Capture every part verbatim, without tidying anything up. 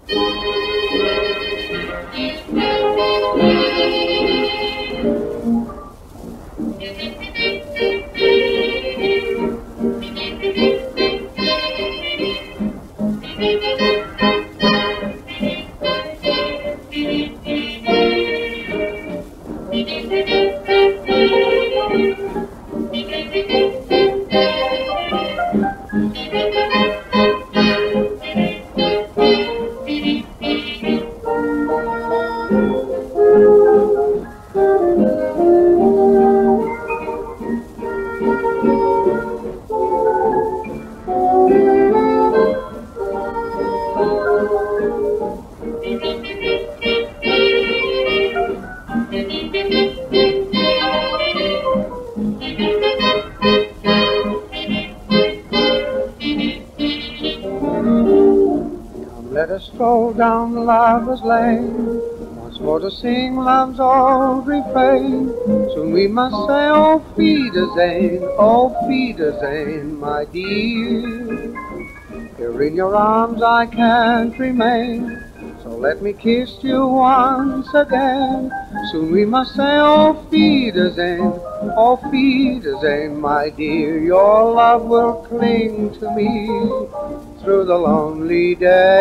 Let us stroll down the lover's lane, once more to sing love's old refrain. Soon we must say, oh, Wiedersehen, oh, Wiedersehen, my dear. Here in your arms I can't remain, so let me kiss you once again. Soon we must say, oh, Wiedersehen, oh, Wiedersehen, my dear. Your love will cling to me through the lonely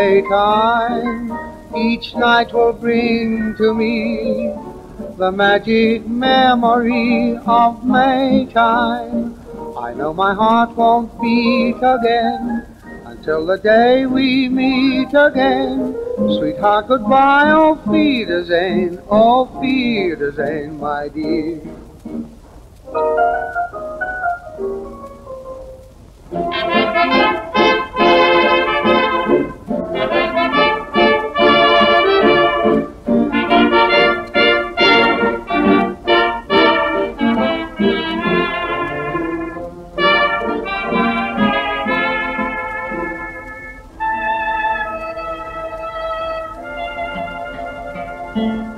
daytime. Each night will bring to me the magic memory of Maytime. I know my heart won't beat again until the day we meet again. Sweetheart, goodbye, auf Wiedersehen, auf Wiedersehen, my dear. Thank you.